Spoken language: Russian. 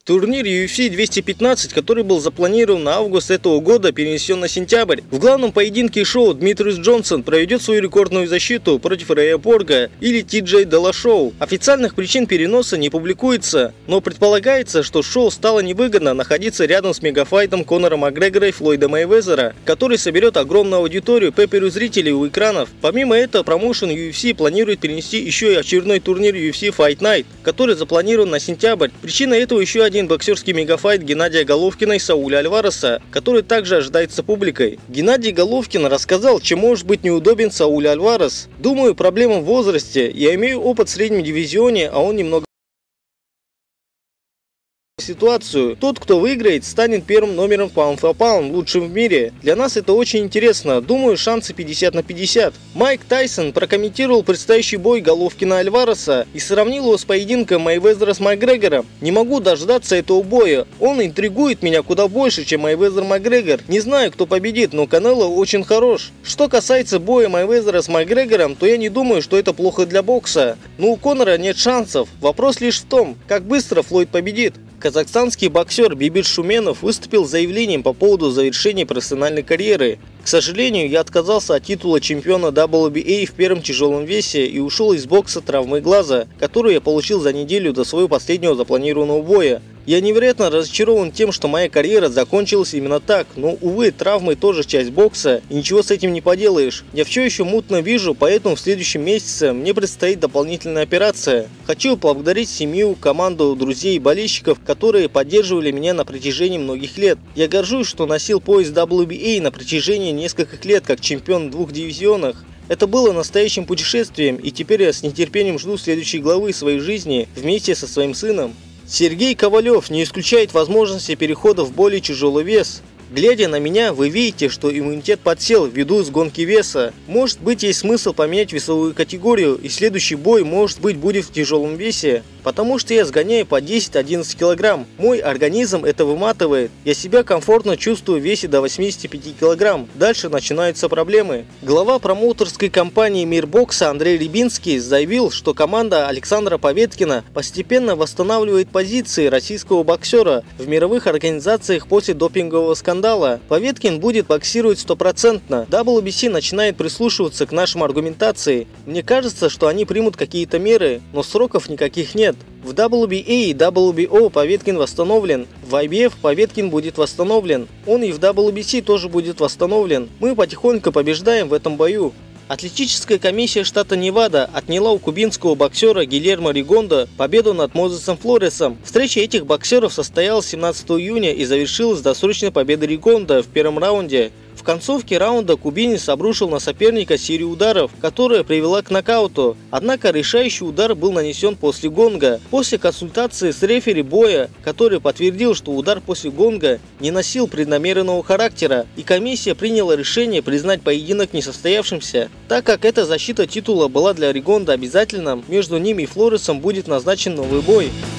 Турнир UFC 215, который был запланирован на август этого года, перенесен на сентябрь. В главном поединке шоу Дмитриус Джонсон проведет свою рекордную защиту против Рэя Борга или Ти-Джей Диллашоу. Официальных причин переноса не публикуется, но предполагается, что шоу стало невыгодно находиться рядом с мегафайтом Конора Макгрегора и Флойда Мейвезера, который соберет огромную аудиторию пейпервью зрителей у экранов. Помимо этого, промоушен UFC планирует перенести еще и очередной турнир UFC Fight Night, который запланирован на сентябрь. Причина этого еще один боксерский мегафайт Геннадия Головкина и Сауля Альвареса, который также ожидается публикой. Геннадий Головкин рассказал, чем может быть неудобен Сауль Альварес. Думаю, проблема в возрасте. Я имею опыт в среднем дивизионе, а он немного ситуацию. Тот, кто выиграет, станет первым номером паунд for pound, лучшим в мире. Для нас это очень интересно. Думаю, шансы 50 на 50. Майк Тайсон прокомментировал предстоящий бой Головкина-Альвареса и сравнил его с поединком Мейвезера с Макгрегором. Не могу дождаться этого боя. Он интригует меня куда больше, чем Мейвезер-Макгрегор. Не знаю, кто победит, но Канело очень хорош. Что касается боя Мейвезера с Макгрегором, то я не думаю, что это плохо для бокса. Но у Конора нет шансов. Вопрос лишь в том, как быстро Флойд победит. Казахстанский боксер Бибир Шуменов выступил с заявлением по поводу завершения профессиональной карьеры. К сожалению, я отказался от титула чемпиона WBA в первом тяжелом весе и ушел из бокса травмой глаза, которую я получил за неделю до своего последнего запланированного боя. Я невероятно разочарован тем, что моя карьера закончилась именно так, но, увы, травмы тоже часть бокса, и ничего с этим не поделаешь. Я все еще мутно вижу, поэтому в следующем месяце мне предстоит дополнительная операция. Хочу поблагодарить семью, команду, друзей и болельщиков, которые поддерживали меня на протяжении многих лет. Я горжусь, что носил пояс WBA на протяжении нескольких лет как чемпион в двух дивизионах. Это было настоящим путешествием, и теперь я с нетерпением жду следующей главы своей жизни вместе со своим сыном. Сергей Ковалев не исключает возможности перехода в более тяжелый вес. Глядя на меня, вы видите, что иммунитет подсел ввиду сгонки веса. Может быть, есть смысл поменять весовую категорию, и следующий бой, может быть, будет в тяжелом весе. Потому что я сгоняю по 10-11 килограмм. Мой организм это выматывает. Я себя комфортно чувствую в весе до 85 килограмм. Дальше начинаются проблемы. Глава промоутерской компании «Мир бокса» Андрей Рябинский заявил, что команда Александра Поветкина постепенно восстанавливает позиции российского боксера в мировых организациях после допингового скандала. Поветкин будет боксировать 100%. WBC начинает прислушиваться к нашим аргументации. Мне кажется, что они примут какие-то меры, но сроков никаких нет. В WBA и WBO Поветкин восстановлен. В IBF Поветкин будет восстановлен. Он и в WBC тоже будет восстановлен. Мы потихоньку побеждаем в этом бою. Атлетическая комиссия штата Невада отняла у кубинского боксера Гильермо Ригондо победу над Мозесом Флоресом. Встреча этих боксеров состоялась 17 июня и завершилась досрочной победой Ригондо в первом раунде. В концовке раунда кубинец обрушил на соперника серию ударов, которая привела к нокауту. Однако решающий удар был нанесен после гонга. После консультации с рефери боя, который подтвердил, что удар после гонга не носил преднамеренного характера, и комиссия приняла решение признать поединок несостоявшимся. Так как эта защита титула была для Ригондо обязательным, между ними и Флоресом будет назначен новый бой.